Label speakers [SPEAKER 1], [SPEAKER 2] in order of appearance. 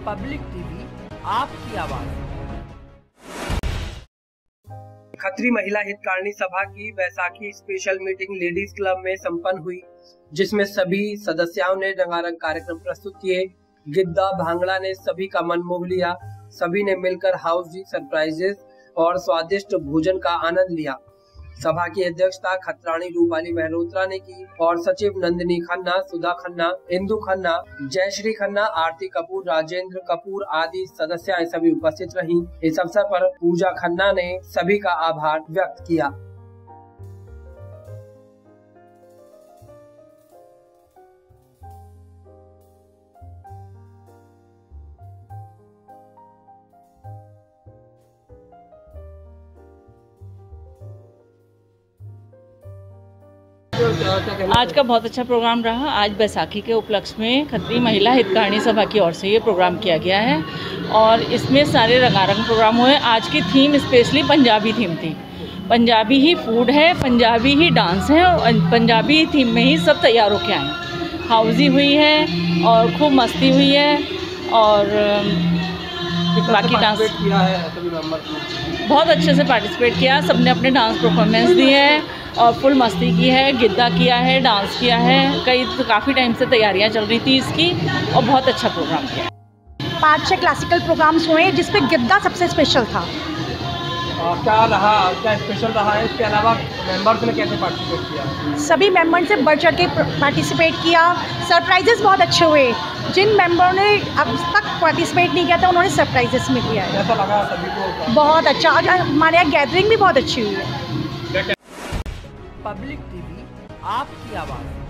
[SPEAKER 1] Public TV, आपकी आवाज। खत्री महिला हितकारिणी सभा की Baisakhi special meeting ladies club में संपन्न हुई, जिसमें सभी सदस्यों ने रंगारंग कार्यक्रम प्रस्तुत किए। गिद्दा भांगड़ा ने सभी का मन मोह लिया। सभी ने मिलकर हाउसी सरप्राइजेस और स्वादिष्ट भोजन का आनंद लिया। सभा की अध्यक्षता खत्राणी रूपाली मेहरोत्रा ने की और सचिव नंदिनी खन्ना, सुधा खन्ना, इंदु खन्ना, जयश्री खन्ना, आरती कपूर, राजेंद्र कपूर आदि सदस्याएं सभी उपस्थित रहीं। इस अवसर पर पूजा खन्ना ने सभी का आभार व्यक्त किया।
[SPEAKER 2] आज का बहुत अच्छा प्रोग्राम रहा। आज बैसाखी के उपलक्ष्य में खत्री महिला हितकारिणी सभा की ओर से ये प्रोग्राम किया गया है और इसमें सारे रंगारंग प्रोग्राम हुए। आज की थीम स्पेशली पंजाबी थीम थी। पंजाबी ही फूड है, पंजाबी ही डांस है और पंजाबी थीम में ही सब तैयार होके आए। हाउसी हुई है और खूब मस्ती हुई है और बाकी डांस
[SPEAKER 1] किया है। सभी मेंबर्स ने
[SPEAKER 2] बहुत अच्छे से पार्टिसिपेट किया। सबने अपने डांस परफॉर्मेंस दिए है और फुल मस्ती की है, गिद्दा किया है, डांस किया है। काफ़ी टाइम से तैयारियां चल रही थी इसकी और बहुत अच्छा प्रोग्राम किया।
[SPEAKER 3] 5-6 क्लासिकल प्रोग्राम्स हुए जिसमें गिद्दा सबसे स्पेशल था।
[SPEAKER 1] क्या स्पेशल रहा है? इसके अलावा मेंबर्स ने कैसे पार्टिसिपेट किया?
[SPEAKER 3] सभी मेंबर से बढ़ चढ़ के पार्टिसिपेट किया। सरप्राइजेस बहुत अच्छे हुए। जिन मेंबर ने अब तक पार्टिसिपेट नहीं किया था उन्होंने सरप्राइजेस में किया है।
[SPEAKER 1] कैसा लगा सभी को?
[SPEAKER 3] बहुत अच्छा। हमारे यहाँ गैदरिंग भी बहुत अच्छी हुई है।
[SPEAKER 1] पब्लिक टीवी, आपकी आवाज़।